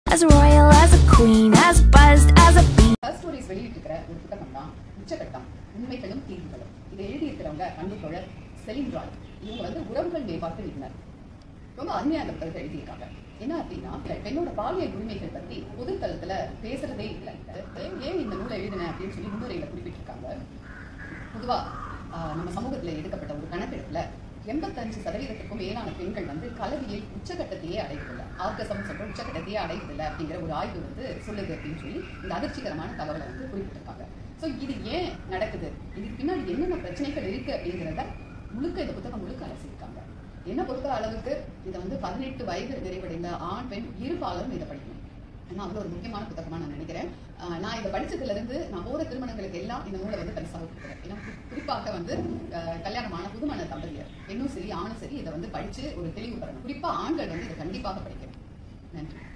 as royal as a queen, as buzzed as a bee. Stories வெளியிட்டிருக்கிற ஒரு புத்தகம் தான் உச்சகட்டம் உண்மைகளும் தீர்வுகளும். இதை எழுதியிருக்கிறவங்க அன்பு தோழர் செலின் ராய். இவங்க வந்து உறவுகள் மேம்பாட்டு நிபுணர். ரொம்ப அருமையாக அந்த புத்தகத்தை எழுதியிருக்காங்க. என்ன அப்படின்னா, பெண்ணோட பாலியல் உரிமைகள் பற்றி பொதுத்தளத்துல பேசுறதே இல்லை. ஏன் இந்த நூலை எழுதினேன் அப்படின்னு சொல்லி முன்னுரையில குறிப்பிட்டிருக்காங்க. பொதுவா நம்ம சமூகத்துல எடுக்கப்பட்ட ஒரு கணக்கெடுப்புல 85% மேலான பெண்கள் வந்து கல்வியில் உச்சகட்டத்தையே அடைவதில்லை, ஆர்கசம் சொல்ற உச்சகட்டத்தையே அடைவதில்லை அப்படிங்கிற ஒரு ஆய்வு வந்து சொல்லுது அப்படின்னு சொல்லி இந்த அதிர்ச்சிகரமான தகவலை வந்து குறிப்பிட்டிருக்காங்க. ஸோ இது ஏன் நடக்குது, இதுக்கு பின்னாடி என்னென்ன பிரச்சனைகள் இருக்கு அப்படிங்கிறத முழுக்க இந்த புத்தகம் முழுக்க அலசியிருக்காங்க. என்ன பொறுத்த அளவுக்கு இதை வந்து 18 வயது நிறைவடைந்த ஆண் பெண் இருபாலரும் இதை படிக்கணும். ஏன்னா அவ்வளோ ஒரு முக்கியமான புத்தகமா நான் நினைக்கிறேன். நான் இதை படிச்சதுல இருந்து நான் போற திருமணங்களுக்கு எல்லாம் இந்த நூலை வந்து பரிசாக கொடுக்குறேன். ஏன்னா குறிப்பாக வந்து கல்யாணமான புதுமண தம்பதியர் பெண்ணும் சரி ஆணும் சரி இதை வந்து படிச்சு ஒரு தெளிவு பெறணும். குறிப்பா ஆண்கள் வந்து இதை கண்டிப்பாக படிக்கணும். நன்றி.